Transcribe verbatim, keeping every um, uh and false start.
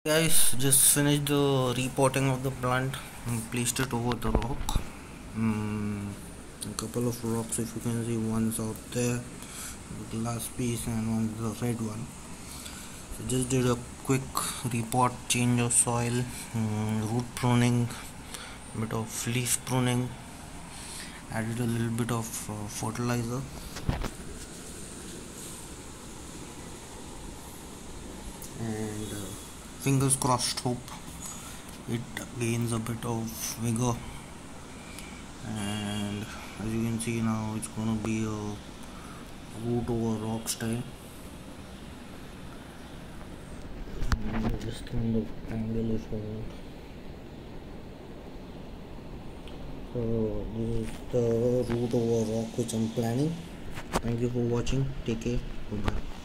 Guys, just finished the repotting of the plant and placed it over the rock. Mm, a couple of rocks, if you can see, one's out there, the glass piece, and one's the red one. So just did a quick repot, change of soil, mm, root pruning, bit of leaf pruning, added a little bit of uh, fertilizer. And uh, fingers crossed, hope it gains a bit of vigor. And as you can see now, it's gonna be a root over rock style. And just kind of angle if I want. So this is the root over rock which I'm planning. Thank you for watching. Take care. Bye bye.